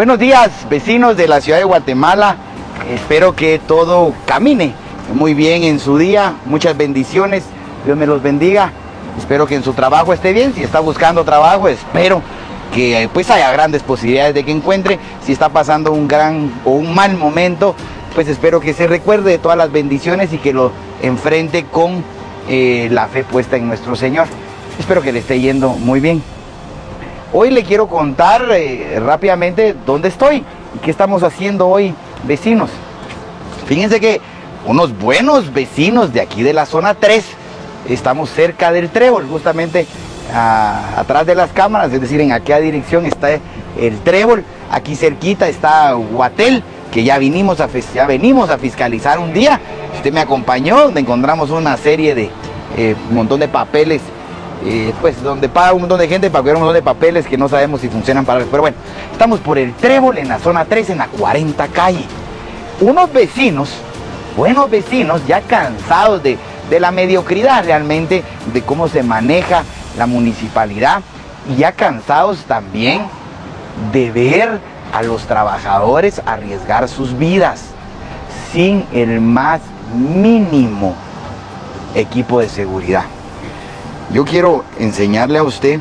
Buenos días, vecinos de la ciudad de Guatemala. Espero que todo camine muy bien en su día. Muchas bendiciones. Dios me los bendiga. Espero que en su trabajo esté bien. Si está buscando trabajo, espero que pues haya grandes posibilidades de que encuentre. Si está pasando un gran o un mal momento, pues espero que se recuerde de todas las bendiciones y que lo enfrente con la fe puesta en nuestro Señor. Espero que le esté yendo muy bien. Hoy le quiero contar rápidamente dónde estoy y qué estamos haciendo hoy, vecinos. Fíjense que unos buenos vecinos de aquí de la zona 3, estamos cerca del Trébol, justamente atrás de las cámaras, es decir, en aquella dirección está el Trébol, aquí cerquita está Guatel, que ya venimos a fiscalizar un día. Usted me acompañó, donde encontramos una serie de un montón de papeles, pues donde paga un montón de gente para cuidar un montón de papeles que no sabemos si funcionan para... Pero bueno, estamos por el Trébol en la zona 3, en la 40 calle. Unos vecinos, buenos vecinos, ya cansados de la mediocridad realmente, de cómo se maneja la municipalidad, y ya cansados también de ver a los trabajadores arriesgar sus vidas sin el más mínimo equipo de seguridad. Yo quiero enseñarle a usted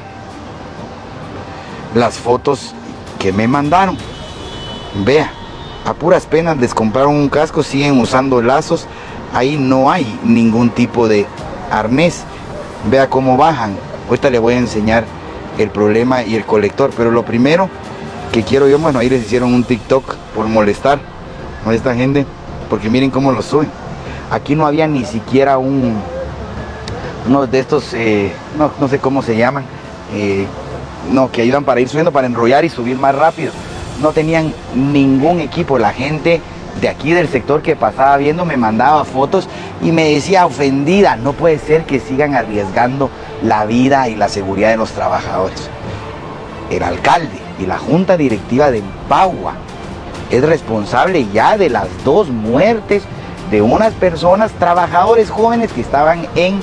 las fotos que me mandaron. Vea, a puras penas les compraron un casco, siguen usando lazos. Ahí no hay ningún tipo de arnés. Vea cómo bajan. Ahorita le voy a enseñar el problema y el colector. Pero lo primero que quiero yo, bueno, ahí les hicieron un TikTok por molestar a esta gente, porque miren cómo lo suben. Aquí no había ni siquiera uno de estos, no sé cómo se llaman, que ayudan para ir subiendo, para enrollar y subir más rápido. No tenían ningún equipo. La gente de aquí del sector que pasaba viendo me mandaba fotos y me decía ofendida: no puede ser que sigan arriesgando la vida y la seguridad de los trabajadores. El alcalde y la junta directiva de Empagua es responsable ya de las 2 muertes de unas personas, trabajadores jóvenes que estaban en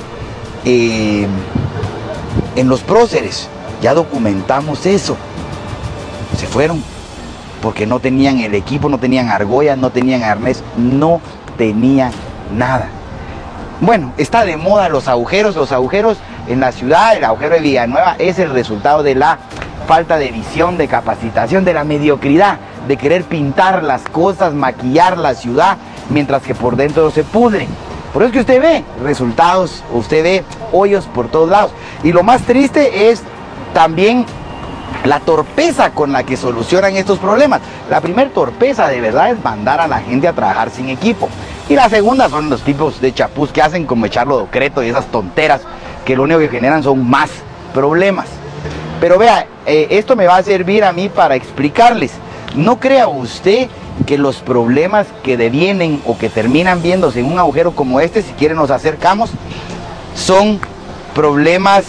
los próceres. Ya documentamos eso. Se fueron porque no tenían el equipo, no tenían argollas, no tenían arnés, no tenían nada. Bueno, está de moda los agujeros en la ciudad. El agujero de Villanueva es el resultado de la falta de visión, de capacitación, de la mediocridad, de querer pintar las cosas, maquillar la ciudad, mientras que por dentro se pudre. Por eso es que usted ve resultados, usted ve hoyos por todos lados. Y lo más triste es también la torpeza con la que solucionan estos problemas. La primera torpeza de verdad es mandar a la gente a trabajar sin equipo. Y la segunda son los tipos de chapús que hacen, como echarlo decreto y esas tonteras que lo único que generan son más problemas. Pero vea, esto me va a servir a mí para explicarles. No crea usted que los problemas que devienen o que terminan viéndose en un agujero como este, si quieren nos acercamos, son problemas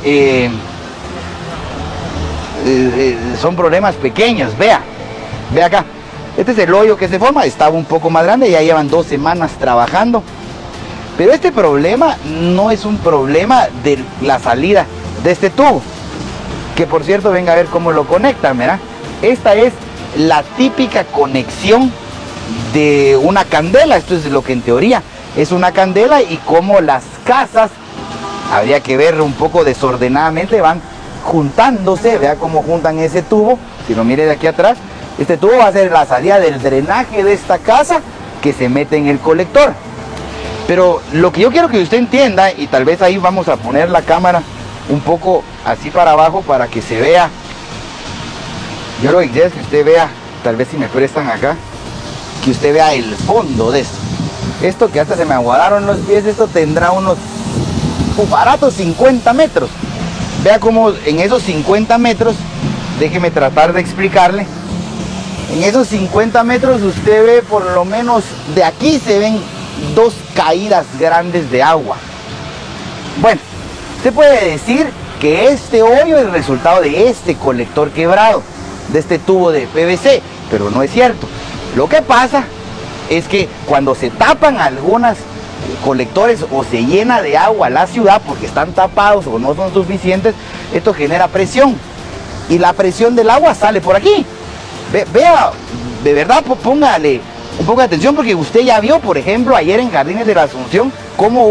pequeños. Vea acá, este es el hoyo que se forma, estaba un poco más grande, ya llevan 2 semanas trabajando. Pero este problema no es un problema de la salida de este tubo, que por cierto, venga a ver cómo lo conectan, ¿verdad? Esta es la típica conexión de una candela. Esto es lo que en teoría es una candela, y como las casas, habría que ver un poco desordenadamente, van juntándose. Vea cómo juntan ese tubo. Si lo mire de aquí atrás, este tubo va a ser la salida del drenaje de esta casa que se mete en el colector. Pero lo que yo quiero que usted entienda, y tal vez ahí vamos a poner la cámara un poco así para abajo para que se vea. Yo lo que quiero es que usted vea, tal vez si me prestan acá, que usted vea el fondo de esto. Esto que hasta se me aguadaron los pies, esto tendrá unos baratos 50 metros. Vea cómo en esos 50 metros, déjeme tratar de explicarle. En esos 50 metros usted ve, por lo menos de aquí se ven 2 caídas grandes de agua. Bueno, usted puede decir que este hoyo es el resultado de este colector quebrado, de este tubo de PVC, pero no es cierto. Lo que pasa es que cuando se tapan algunos colectores o se llena de agua la ciudad porque están tapados o no son suficientes, esto genera presión, y la presión del agua sale por aquí. Vea, de verdad, póngale un poco de atención, porque usted ya vio, por ejemplo, ayer en Jardines de la Asunción, como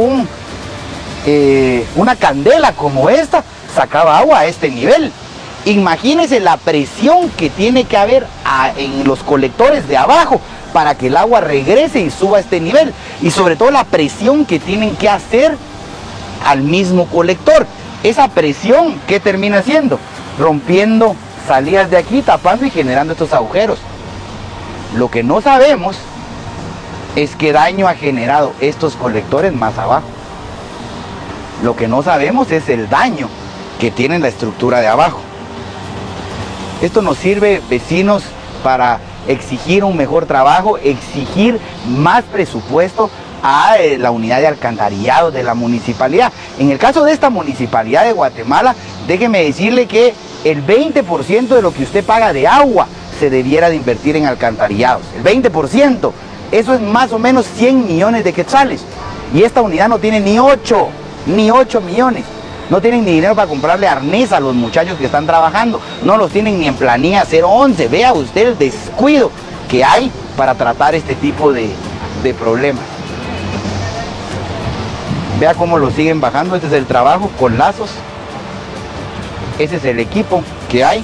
una candela como esta sacaba agua a este nivel. Imagínense la presión que tiene que haber en los colectores de abajo para que el agua regrese y suba a este nivel. Y sobre todo la presión que tienen que hacer al mismo colector. Esa presión, ¿qué termina haciendo? Rompiendo salidas de aquí, tapando y generando estos agujeros. Lo que no sabemos es qué daño ha generado estos colectores más abajo. Lo que no sabemos es el daño que tiene la estructura de abajo. Esto nos sirve, vecinos, para exigir un mejor trabajo, exigir más presupuesto a la unidad de alcantarillado de la municipalidad. En el caso de esta municipalidad de Guatemala, déjeme decirle que el 20% de lo que usted paga de agua se debiera de invertir en alcantarillados. El 20%, eso es más o menos 100 millones de quetzales. Y esta unidad no tiene ni 8 millones. No tienen ni dinero para comprarle arnés a los muchachos que están trabajando. No los tienen ni en planilla 011. Vea usted el descuido que hay para tratar este tipo de problemas. Vea cómo lo siguen bajando. Este es el trabajo con lazos. Ese es el equipo que hay.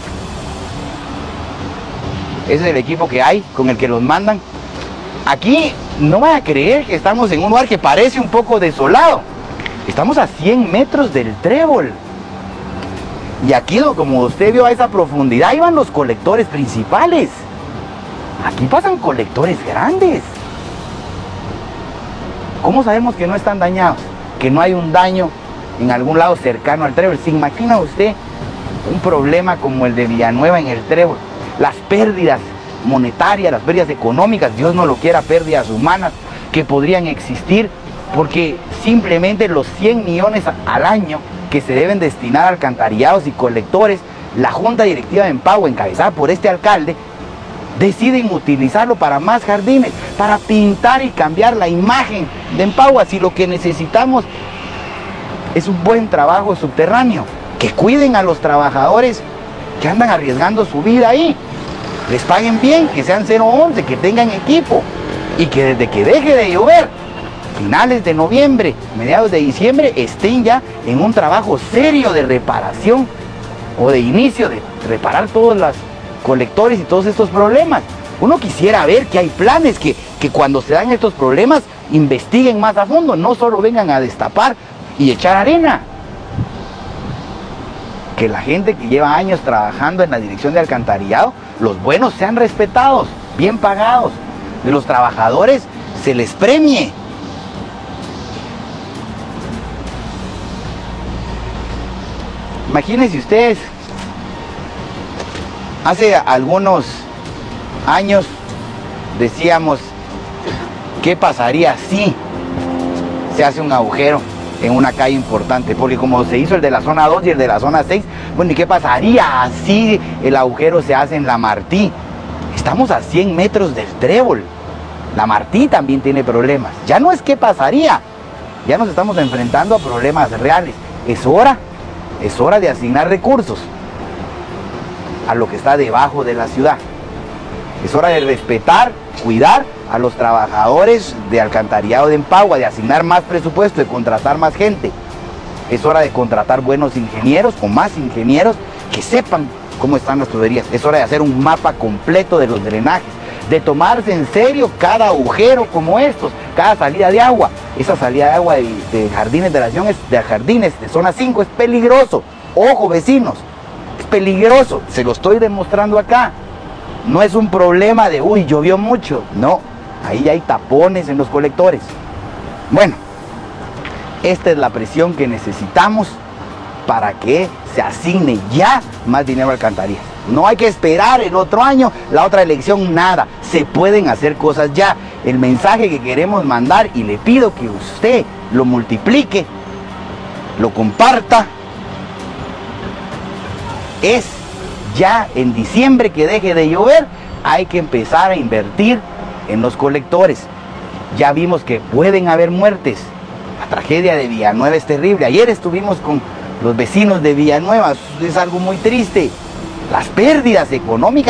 Ese es el equipo que hay con el que los mandan. Aquí no van a creer que estamos en un lugar que parece un poco desolado. Estamos a 100 metros del trébol. Y aquí, como usted vio a esa profundidad, ahí van los colectores principales. Aquí pasan colectores grandes. ¿Cómo sabemos que no están dañados? Que no hay un daño en algún lado cercano al trébol. ¿Se imagina usted un problema como el de Villanueva en el trébol? Las pérdidas monetarias, las pérdidas económicas, Dios no lo quiera, pérdidas humanas que podrían existir, porque simplemente los 100 millones al año que se deben destinar a alcantarillados y colectores, la Junta Directiva de Empagua, encabezada por este alcalde, deciden utilizarlo para más jardines, para pintar y cambiar la imagen de Empagua. Si lo que necesitamos es un buen trabajo subterráneo, que cuiden a los trabajadores que andan arriesgando su vida ahí, les paguen bien, que sean 011, que tengan equipo, y que desde que deje de llover, finales de noviembre, mediados de diciembre, estén ya en un trabajo serio de reparación o de inicio de reparar todos los colectores y todos estos problemas. Uno quisiera ver que hay planes que cuando se dan estos problemas investiguen más a fondo, no solo vengan a destapar y echar arena. Que la gente que lleva años trabajando en la dirección de alcantarillado, los buenos sean respetados, bien pagados, de los trabajadores se les premie. Imagínense ustedes, hace algunos años decíamos, ¿qué pasaría si se hace un agujero en una calle importante? Porque como se hizo el de la zona 2 y el de la zona 6, bueno, ¿y qué pasaría si el agujero se hace en La Martí? Estamos a 100 metros del trébol. La Martí también tiene problemas. Ya no es qué pasaría, ya nos estamos enfrentando a problemas reales. Es hora de asignar recursos a lo que está debajo de la ciudad. Es hora de respetar, cuidar a los trabajadores de alcantarillado de Empagua, de asignar más presupuesto, de contratar más gente. Es hora de contratar buenos ingenieros o más ingenieros que sepan cómo están las tuberías. Es hora de hacer un mapa completo de los drenajes, de tomarse en serio cada agujero como estos, cada salida de agua. Esa salida de agua de Jardines de la Nación, de Jardines de zona 5, es peligroso. Ojo, vecinos, es peligroso, se lo estoy demostrando acá. No es un problema de, uy, llovió mucho. No, ahí hay tapones en los colectores. Bueno, esta es la presión que necesitamos para que se asigne ya más dinero a alcantarillas. No hay que esperar el otro año, la otra elección, nada. Se pueden hacer cosas ya. El mensaje que queremos mandar, y le pido que usted lo multiplique, lo comparta, es ya en diciembre que deje de llover, hay que empezar a invertir en los colectores. Ya vimos que pueden haber muertes. La tragedia de Villanueva es terrible. Ayer estuvimos con los vecinos de Villanueva, es algo muy triste. Las pérdidas económicas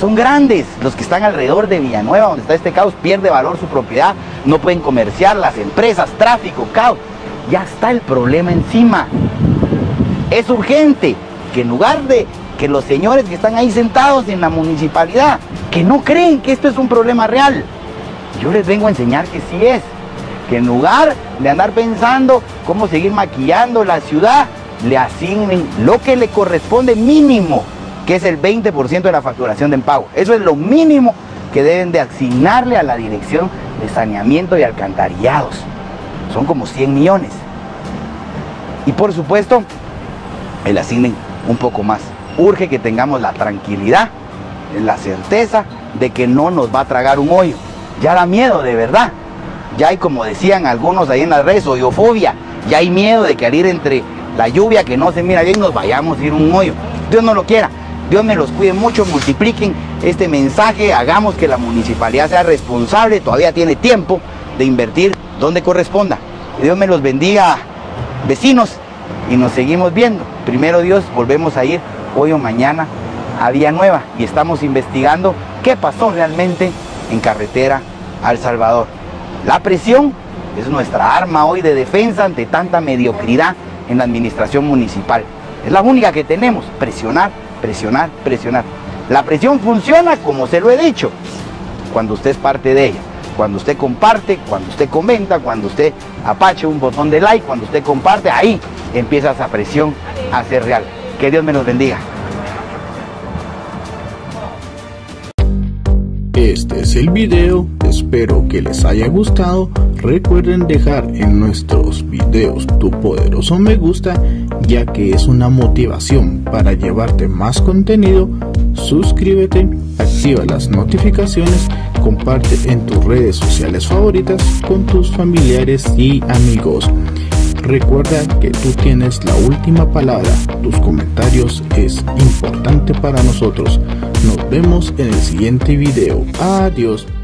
son grandes. Los que están alrededor de Villanueva, donde está este caos, pierde valor su propiedad, no pueden comerciar, las empresas, tráfico, caos. Ya está el problema encima. Es urgente que en lugar de que los señores que están ahí sentados en la municipalidad, que no creen que esto es un problema real, yo les vengo a enseñar que sí es. Que en lugar de andar pensando cómo seguir maquillando la ciudad, le asignen lo que le corresponde mínimo, que es el 20% de la facturación de pago. Eso es lo mínimo que deben de asignarle a la Dirección de Saneamiento y Alcantarillados. Son como 100 millones. Y por supuesto, le asignen un poco más. Urge que tengamos la tranquilidad, la certeza de que no nos va a tragar un hoyo. Ya da miedo, de verdad. Ya hay, como decían algunos ahí en las redes, hoyofobia. Ya hay miedo de que al ir entre la lluvia que no se mira bien nos vayamos a ir un hoyo. Dios no lo quiera. Dios me los cuide mucho, multipliquen este mensaje, hagamos que la municipalidad sea responsable, todavía tiene tiempo de invertir donde corresponda. Que Dios me los bendiga, vecinos, y nos seguimos viendo. Primero Dios, volvemos a ir hoy o mañana a Villanueva y estamos investigando qué pasó realmente en carretera a El Salvador. La presión es nuestra arma hoy de defensa ante tanta mediocridad en la administración municipal. Es la única que tenemos, presionar, presionar, presionar. La presión funciona, como se lo he dicho, cuando usted es parte de ella, cuando usted comparte, cuando usted comenta, cuando usted apache un botón de like, cuando usted comparte, ahí empieza esa presión a ser real. Que Dios me los bendiga. Este es el video, espero que les haya gustado. Recuerden dejar en nuestros videos tu poderoso me gusta, ya que es una motivación para llevarte más contenido. Suscríbete, activa las notificaciones, comparte en tus redes sociales favoritas con tus familiares y amigos. Recuerda que tú tienes la última palabra, tus comentarios es importante para nosotros. Nos vemos en el siguiente video. Adiós.